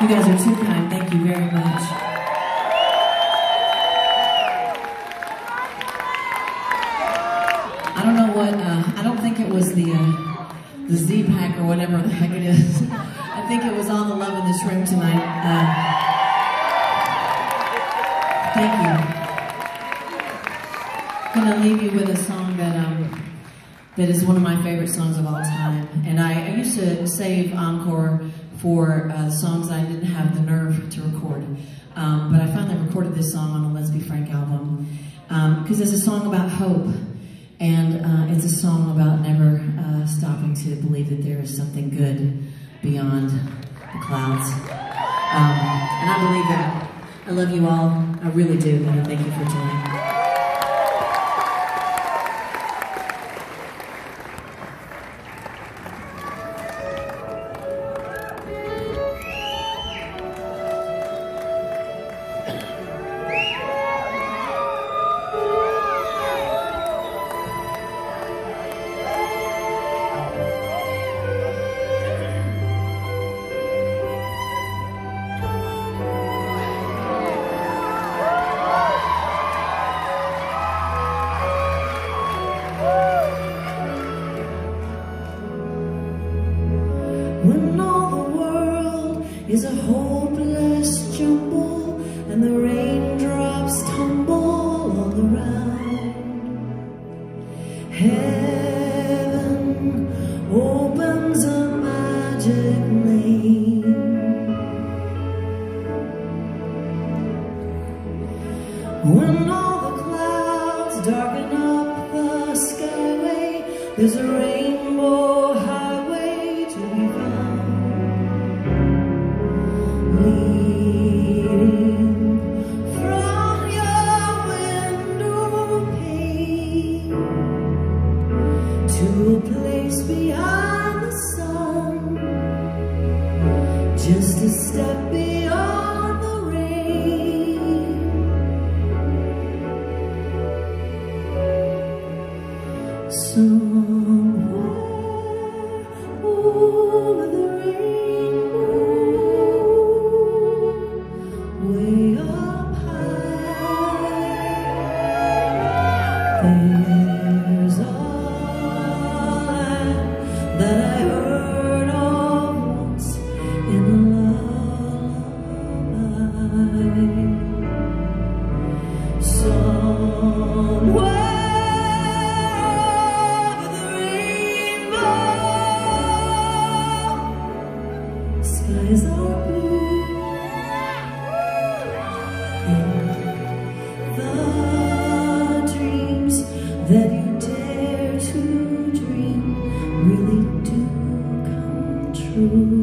guys are too kind. Thank you very much. I don't know what, I don't think it was the Z-Pack or whatever the heck it is. I think it was all the love in this room tonight. Thank you. I'm gonna leave you with a song that is one of my favorite songs of all time. And I used to save Encore for songs I didn't have the nerve to record. But I finally recorded this song on the Let's Be Frank album. Because it's a song about hope. And it's a song about never stopping to believe that there is something good beyond the clouds. And I believe that. I love you all. I really do. And thank you for joining. When all the world is a hopeless jumble and the raindrops tumble all around, heaven opens a magic lane. When all the clouds darken up the skyway, there's a rainbow highway to be found, leading from your window pane to a place behind the sun, just a step beyond the rain. Somewhere over the rainbow, way up high, there's a land that I heard of once in a lullaby. Somewhere skies are blue, and the dreams that you dare to dream really do come true.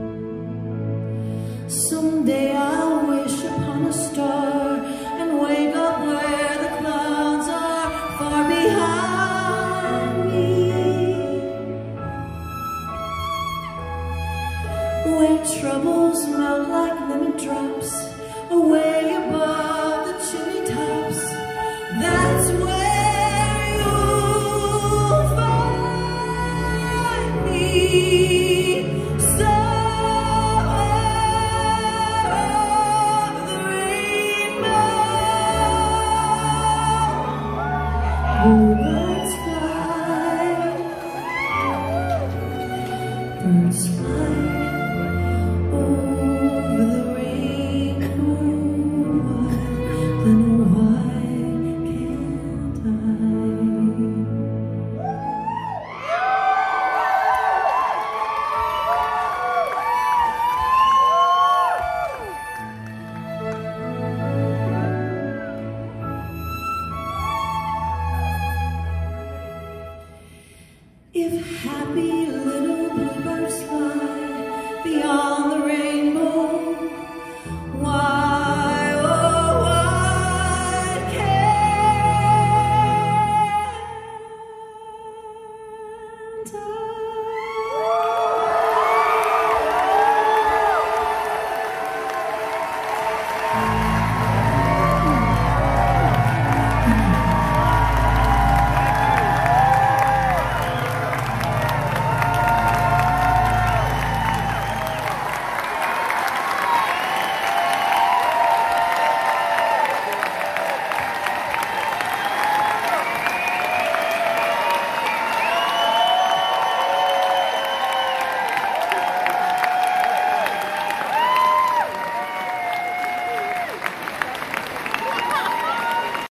Someday I'll wish upon a star and wake up where the clouds are far behind me, where troubles melt like lemon drops away above the chimney tops. That's where you'll find me. Somewhere over the rainbow.